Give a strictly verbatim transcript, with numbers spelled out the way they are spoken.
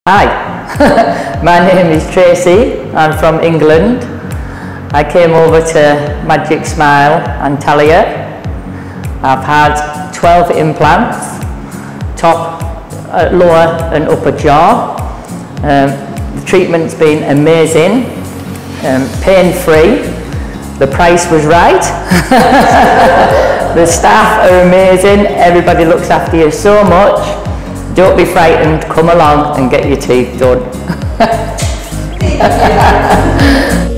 Hi, my name is Tracey. I'm from England. I came over to Magic Smile, Antalya. I've had twelve implants, top, uh, lower and upper jaw. Um, the treatment's been amazing, um, pain-free. The price was right. The staff are amazing. Everybody looks after you so much. Don't be frightened, come along and get your teeth done.